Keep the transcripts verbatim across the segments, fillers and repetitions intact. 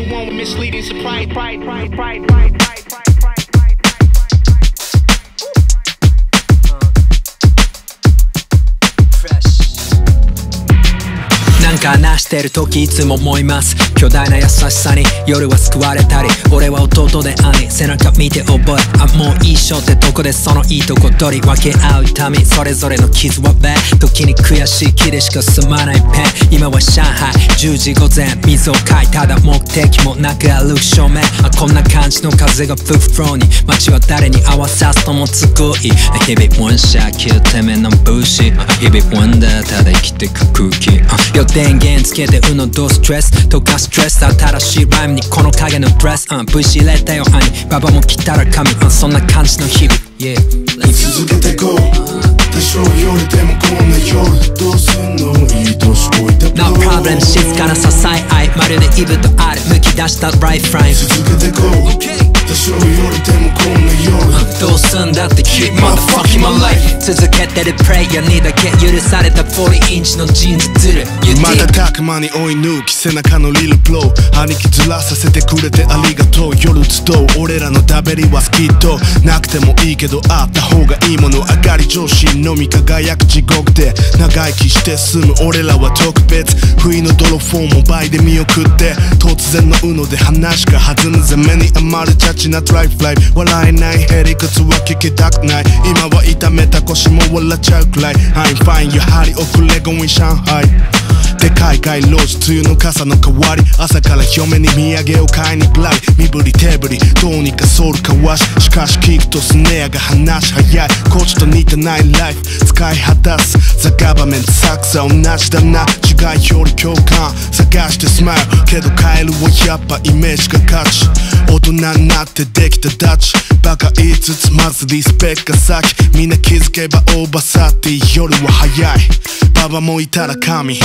one with misleading surprise. Pride, pride, pride, pride, pride, pride, pride, pride, Fresh. なんか話してる時いつも思います。巨大な優しさに夜は救われたり、俺は弟で兄、背中見て覚え、あもういいしょってとこでそのいいとこ取り分け合う痛み、それぞれの傷はベッ、時に悔しい気でしか済まないペン。今は上海じゅうじ午前、水をかい、ただ目的もなく歩く正面。あこんな感じの風が吹くフローに、街は誰に合わさすともつくい。日々ワンシャーキューてめの武士、日々ワンダーただ生きてく空気。電源つけてうのどストレス溶かストレス、新しいライムにこの影のドレス、うん、V 知れたよ兄、ババも来たら神、うん、そんな感じの日々、yeah、 続けてこう、多少よりでもこんな夜どうすんのいい年こいた No problem 静かな支え合い、まるでイブとあるむき出したライフライン。 続けてこう、多少よりでもこんな夜どうすんだって keep motherfucking my life。 続けてるプレイヤーにだけ許されたフォーティーインチのジーンズずる。 瞬く間に追い抜き背中のリルプロー、兄貴ずらさせてくれてありがとう。夜集う俺らの食べりは好きとなくてもいいけどあった方がいいもの、上がり調子のみ輝く地獄で長生きして済む俺らは特別。不意の泥フォーも倍で見送って突然のうので話が弾むぜ。目に余るチャチなトライフライ、笑えないへりくつは聞きたくない。今は痛めた腰も笑っちゃうくらい I'm fine やはり遅れゴミ上海でかい街路樹、梅雨の傘の代わり、朝から表面に土産を買いにブラリ、身振り手振りどうにかソウルかわし、しかし聞くとスネアが話早い。コーチと似てないライフ使い果たすザ・ガバメント作さ同じだな、違いより共感探してスマイルけどカエルはやっぱイメージが勝ち。大人になってできたダチバカ言いつつまずリスペクが先、みんな気づけばオーバーサーティー夜は早い、ババもいたら神。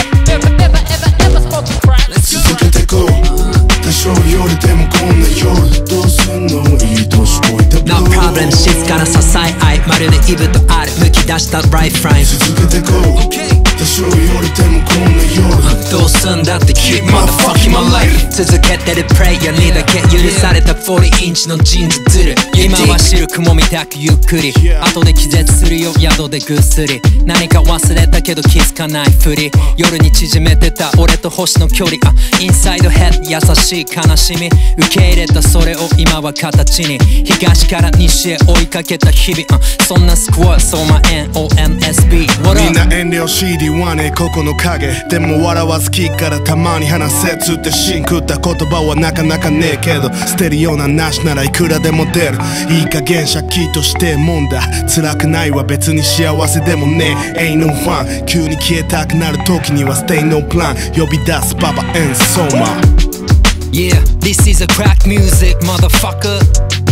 続けてこう、多少よりでもこんな夜どうすんのいい年こいた No problem 静かな支え合い、まるでイブとあるむき出したライフライン。 続けてこう、多少よりでもこんな夜どうすんだって keep motherfucking my life。 続けてるプレイヤーにだけ許されたフォーティーインチのジーンズずる。今はシルクもみたくゆっくり、後で気絶するよ宿でぐっすり。何か忘れたけど気づかないふり、夜に縮めてた俺と星の距離、あインサイドヘッド優しい悲しみ、受け入れたそれを今は形に、東から西へ追いかけた日々、あそんなスクワットそうまえん オーエムエスビーみんな遠慮 シーディーワン ねここの影でも笑わず聞くからたまに話せつって芯食った言葉はなかなかねえけど、捨てるようななしならいくらでも出る。いい加減借金としてもんだ、辛くないは別に幸せでもねえ Ain't no fun。 急に消えたくなる時には Stay no plan 呼び出すパパ and Soma。 Yeah, this is a crack music motherfucker。